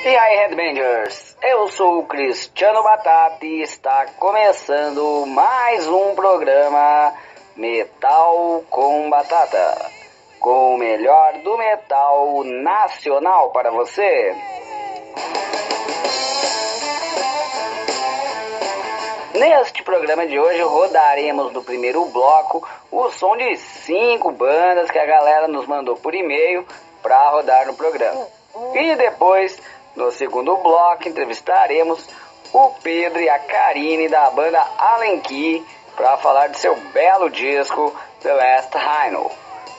E aí, Headbangers, eu sou o Cristiano Batata e está começando mais um programa Metal com Batata, com o melhor do metal nacional para você. Neste programa de hoje rodaremos no primeiro bloco o som de 5 bandas que a galera nos mandou por e-mail para rodar no programa. E depois, no segundo bloco, entrevistaremos o Pedro e a Karine da banda Allen Key para falar de seu belo disco The Last Rhino.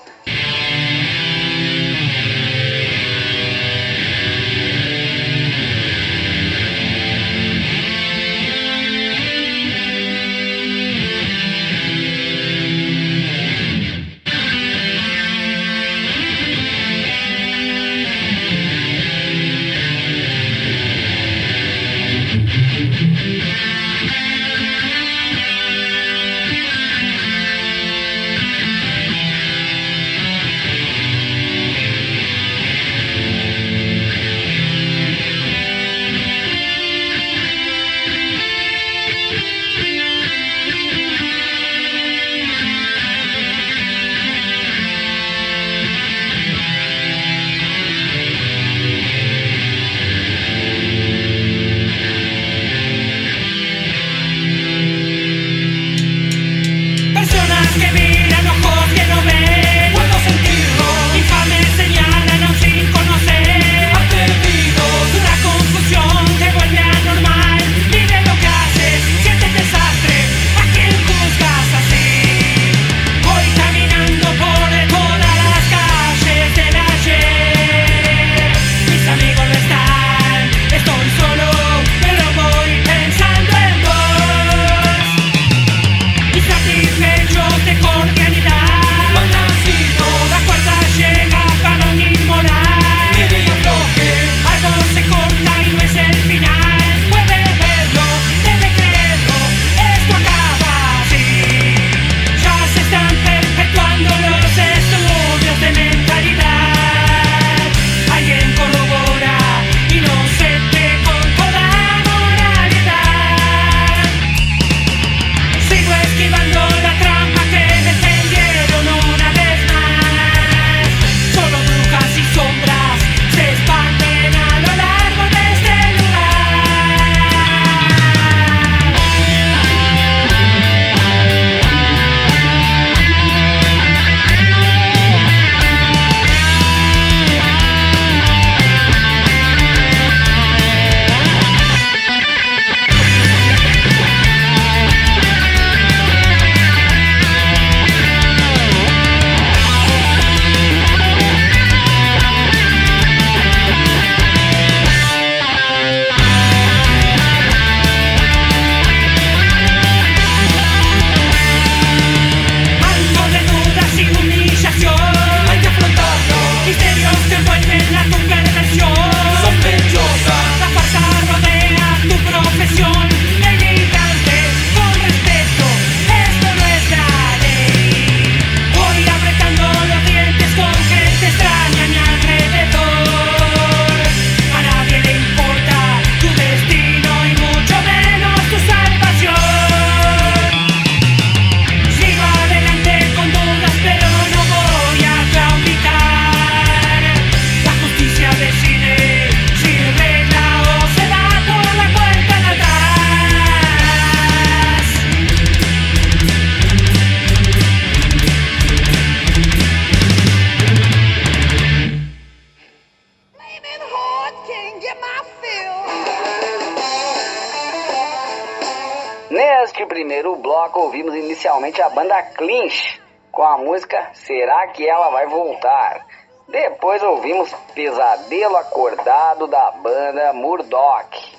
Neste primeiro bloco ouvimos inicialmente a banda Clinch com a música Será que ela vai voltar? Depois ouvimos Pesadelo Acordado da banda Murdoch,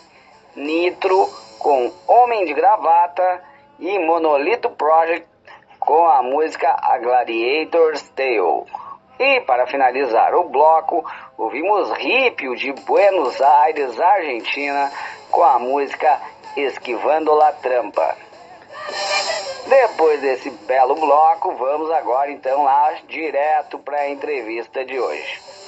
Nitro com Homem de Gravata e Monolito Project com a música A Gladiator's Tale. E para finalizar o bloco, ouvimos Ripio de Buenos Aires, Argentina, com a música Esquivando la Trampa. Depois desse belo bloco, vamos agora então lá direto para a entrevista de hoje.